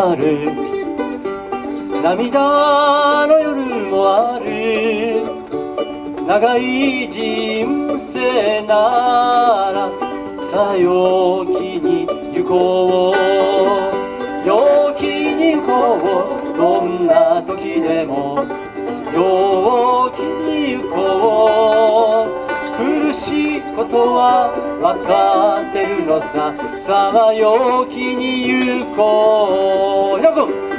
ある、涙の夜もある。長い人生ならさあ陽気に行こう、陽気に行こう。どんな時でも陽気に行こう。苦しいことは分かってるのさ、さあ陽気に行こう。ひろくん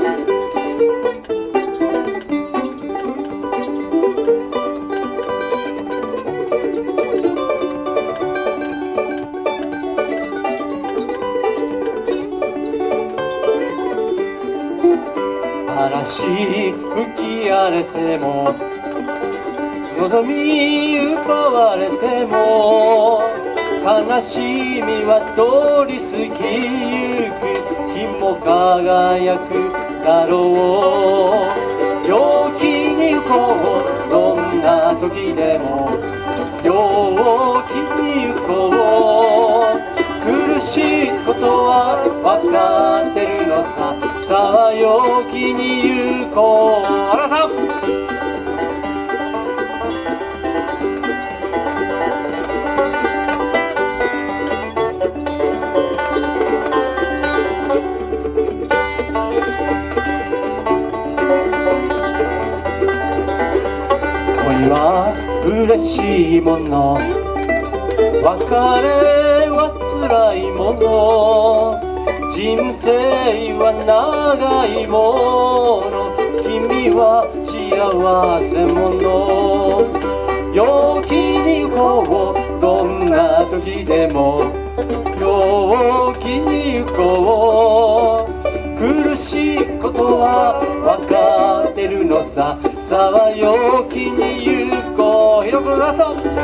嵐吹き荒れても望み奪われても悲しみは通り過ぎゆく。日も輝くだろう。陽気に行こう。どんな時でも陽気に行こう。苦しいことは分かってるのさ、さあ陽気に行こう。原さん恋は嬉しいもの、別れは辛いもの、人生は長いもの、君は幸せ者。陽気に行こう。どんな時でも陽気に行こう。苦しいことは分かってるのさ、さあ陽気に行こう。ひろくんラスト。